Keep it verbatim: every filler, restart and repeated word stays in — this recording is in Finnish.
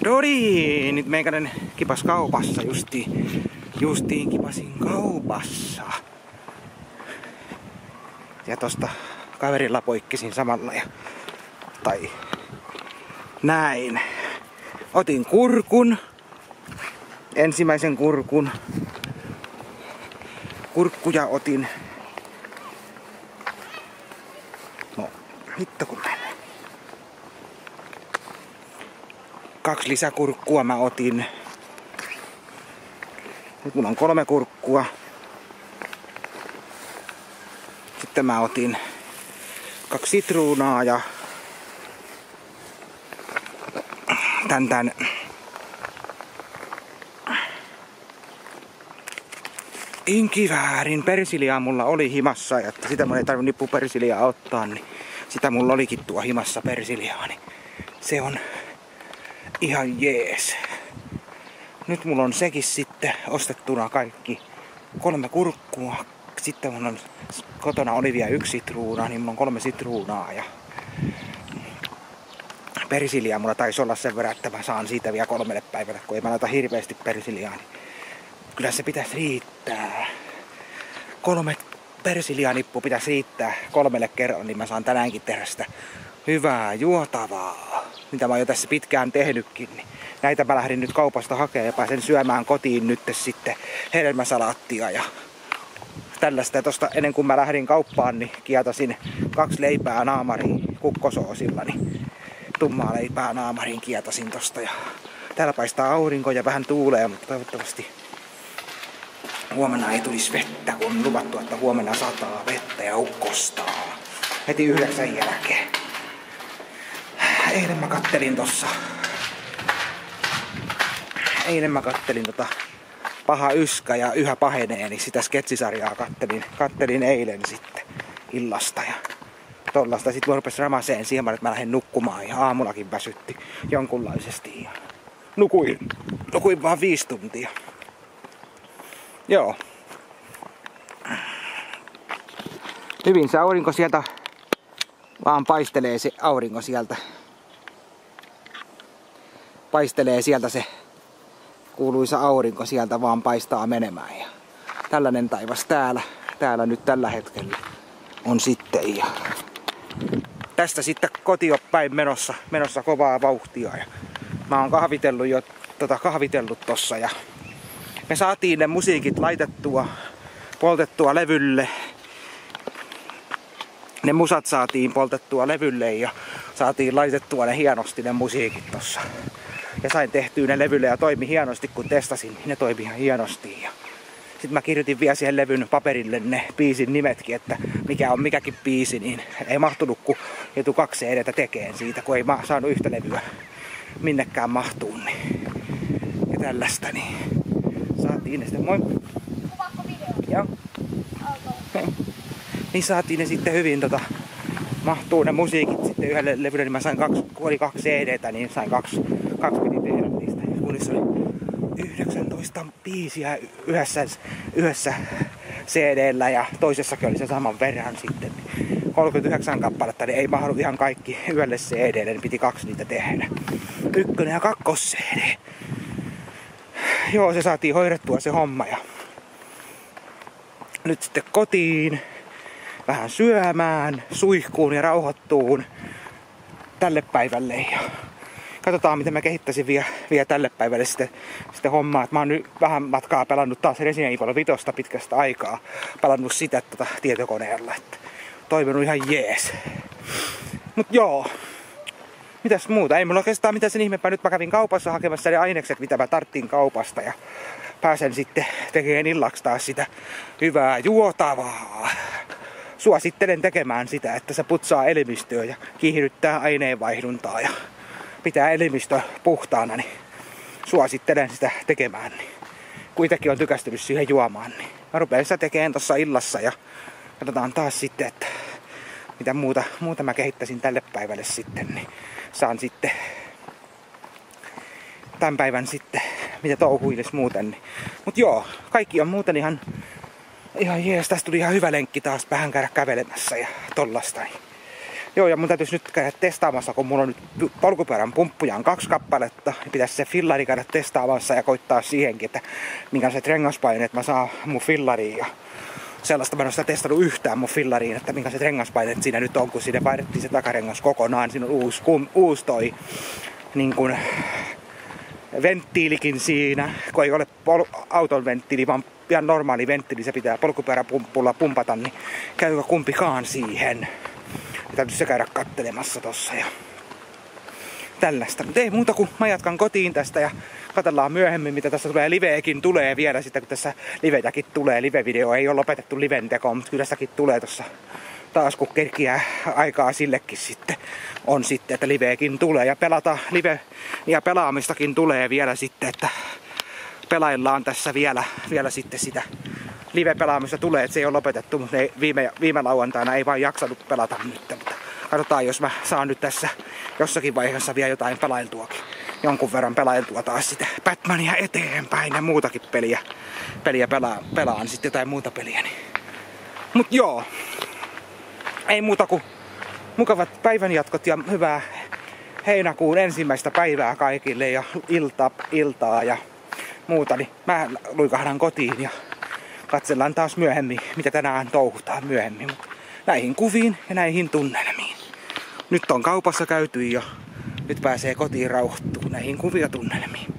No niin, nyt meikänen kipas kaupassa justiin. Justiin kipasin kaupassa. Ja tosta kaverilla poikkisin samalla ja... Tai... Näin. Otin kurkun. Ensimmäisen kurkun. Kurkkuja otin. No, hitto kun mennään. Kaksi lisäkurkkua mä otin. Nyt mulla on kolme kurkkua. Sitten mä otin kaksi sitruunaa ja tän tän inkiväärin persiliaa mulla oli himassa, ja sitä mun ei tarvinnut nippu persiliaa ottaa, niin sitä mulla olikin tuo himassa persiliaa, niin se on ihan jees. Nyt mulla on sekin sitten ostettuna kaikki kolme kurkkua. Sitten mulla on kotona oli vielä yksi sitruuna, niin mulla on kolme sitruunaa ja persiliaa mulla taisi olla sen verran, että mä saan siitä vielä kolmelle päivälle, kun ei mä laita hirveästi persiliaa, niin kyllä se pitäisi riittää. Kolme persilianippua pitäisi riittää kolmelle kerran, niin mä saan tänäänkin tehdä sitä hyvää juotavaa, mitä mä oon jo tässä pitkään tehnytkin. Niin näitä mä lähdin nyt kaupasta hakemaan ja pääsen syömään kotiin nyt sitten hedelmäsalaattia ja tällaista. Ja tosta ennen kuin mä lähdin kauppaan, niin kietasin kaksi leipää naamariin kukkosoosilla, niin tummaa leipää naamariin kietasin tosta. Ja täällä paistaa aurinko ja vähän tuulee, mutta toivottavasti huomenna ei tulisi vettä, kun on luvattu, että huomenna sataa vettä ja ukkostaa heti yhdeksän jälkeen. Eilen mä kattelin tossa. Eilen mä kattelin tota Paha yskä ja Yhä pahenee, niin sitä sketsisarjaa kattelin, kattelin eilen sitten illasta ja tollasta. Sitten mä rupesin ramaseen siihen, että mä lähdin nukkumaan ja aamullakin väsytti jonkunlaisesti. Ja nukuin, nukuin vaan viisi tuntia. Joo. Hyvin se aurinko sieltä vaan paistelee, se aurinko sieltä. Paistelee sieltä se kuuluisa aurinko sieltä vaan paistaa menemään. Ja tällainen taivas täällä, täällä nyt tällä hetkellä on sitten. Ja tästä sitten kotiopäin menossa, menossa kovaa vauhtia. Ja mä oon kahvitellut jo tota kahvitellut tossa ja me saatiin ne musiikit laitettua, poltettua levylle. Ne musat saatiin poltettua levylle ja saatiin laitettua ne hienosti ne musiikit tossa. Ja sain tehtyä ne levylle ja toimi hienosti, kun testasin, niin ne toimi ihan hienosti. Ja sitten mä kirjoitin vielä siihen levyn paperille ne biisin nimetkin, että mikä on mikäkin biisi, niin ei mahtunut, kun joutu kaksi C D:tä tekeen siitä, kun ei mä saanut yhtä levyä minnekään mahtuun. Niin. Ja tällaista, niin saatiin ne sitten, moi. Kuvaatko video? Joo. Niin saatiin ne sitten hyvin tota, mahtuu ne musiikit sitten yhdelle levylle, niin mä sain kaksi, kun oli kaksi C D:tä, niin sain kaksi, kaksi piti tehdä niistä. Kun niissä oli yhdeksäntoista biisiä yhdessä, yhdessä C D:llä ja toisessakin oli se saman verran sitten. kolmekymmentäyhdeksän kappaletta, niin ei mahdu ihan kaikki yhdelle C D:lle, niin piti kaksi niitä tehdä. Ykkönen ja kakkos C D. Joo, se saatiin hoidettua se homma ja nyt sitten kotiin. Vähän syömään, suihkuun ja rauhoittuun tälle päivälle. Ja katsotaan, miten mä kehittäisin vielä, vielä tälle päivälle sitten, sitten hommaa. Et mä oon nyt vähän matkaa pelannut taas Resident Evil viisi pitkästä aikaa. Pelannut sitä tota, tietokoneella. Että toiminut ihan jees. Mut joo. Mitäs muuta? Ei mulla oikeastaan mitään sen ihmeempää. Nyt mä kävin kaupassa hakemassa ne ainekset, mitä mä tarttiin kaupasta. Ja pääsen sitten tekemään illaksi taas sitä hyvää juotavaa. Suosittelen tekemään sitä, että se putsaa elimistöä ja kiihdyttää aineenvaihduntaa ja pitää elimistö puhtaana, niin suosittelen sitä tekemään. Niin kuitenkin on tykästynyt siihen juomaan, niin mä rupean sitä tekemään tossa illassa ja katsotaan taas sitten, että mitä muuta, muuta mä kehittäisin tälle päivälle sitten, niin saan sitten tämän päivän sitten, mitä touhuilis muuten. Niin. Mut joo, kaikki on muuten ihan Ihan jees, tästä tuli ihan hyvä lenkki taas vähän käydä kävelemässä ja tollasta. Joo, ja mun täytyisi nyt käydä testaamassa, kun mulla on nyt polkupyörän pumppuja on kaksi kappaletta, niin pitäisi se fillari käydä testaamassa ja koittaa siihenkin, että minkälaiset rengaspaineet mä saan mun fillariin. Ja sellaista mä en ole sitä testannut yhtään mun fillariin, että minkälaiset rengaspaineet siinä nyt on, kun siinä vaihdettiin se takarengas kokonaan. Siinä on uusi, kum, uusi toi niin kun, venttiilikin siinä, kun ei ole pol- auton venttiili, vaan ihan normaali venttiili, se pitää polkupyöräpumppulla pumpata, niin käykö kumpikaan siihen. Ja täytyy se käydä kattelemassa tossa ja tällaista. Mutta ei muuta kuin mä jatkan kotiin tästä ja katsellaan myöhemmin, mitä tässä tulee. Liveekin tulee vielä sitten, kun tässä livetäkin tulee. Live-video ei ole lopetettu liven tekoon, mutta kyllä sitäkin tulee tossa taas, kun kerkiää aikaa sillekin sitten on sitten, että liveekin tulee. Ja pelata live ja pelaamistakin tulee vielä sitten, että pelaillaan tässä vielä, vielä sitten sitä live-pelaamista tulee, että se ei ole lopetettu, mutta ne viime, viime lauantaina ei vaan jaksanut pelata nyt. Mutta katsotaan, jos mä saan nyt tässä jossakin vaiheessa vielä jotain pelailtuakin. Jonkun verran pelailtua taas sitä Batmania eteenpäin ja muutakin peliä, peliä pelaan, pelaan sitten jotain muuta peliä. Niin. Mut joo, ei muuta kuin mukavat päivänjatkot ja hyvää heinäkuun ensimmäistä päivää kaikille ja ilta, iltaa ja muuta. Niin mä luikahdan kotiin ja katsellaan taas myöhemmin, mitä tänään touhutaan myöhemmin. Mut näihin kuviin ja näihin tunnelmiin. Nyt on kaupassa käyty ja nyt pääsee kotiin rauhoittumaan näihin kuvia tunnelmiin.